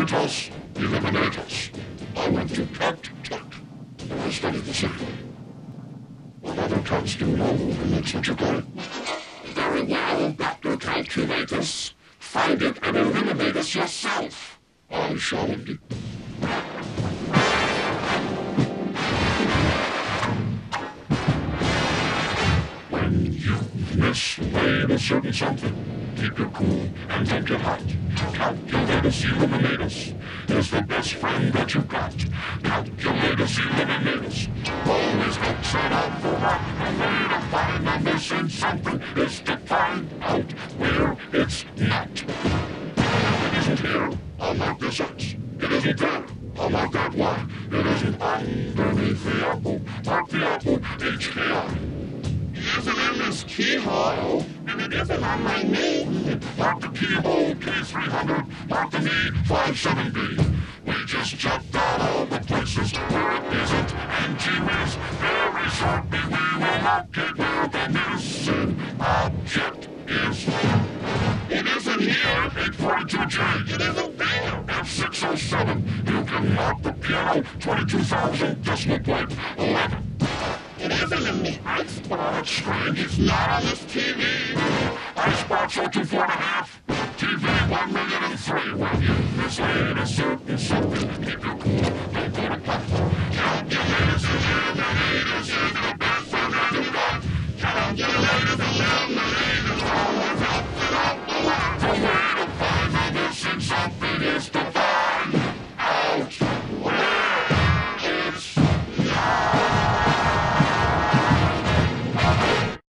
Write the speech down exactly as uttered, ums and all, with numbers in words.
eliminatus, eliminatus. I went to cat tech. I studied the same. What other cats do know that makes what you got it? Very well, Doctor Calculatus. Find it and eliminate us yourself. I shall indeed. When you mislaid a certain something, keep your cool and take it hot. Calculatus eliminatus is the best friend that you've got. Calculatus eliminatus always looks it out for what a way to find the missing something is to find out where it's not. It isn't here, unlike this X. It isn't there, unlike that Y. It isn't underneath the apple, like the apple H K I. It isn't in this keyhole, and it isn't on my knee. Like the keyhole K three hundred, like the knee five seven B. We just checked out all the places where it isn't, and gee whiz, very shortly we will locate where the missing object is. It isn't here, eight forty-two J. It isn't there, F six oh seven. You can mark the piano, twenty-two thousand decimal point eleven. It isn't in the icebox screen. It's not on this T V. Icebox oh two four and a half. T V one million and three. When you mislaid a certain something, keep your cool, don't go to platform. Calculators and eliminators in the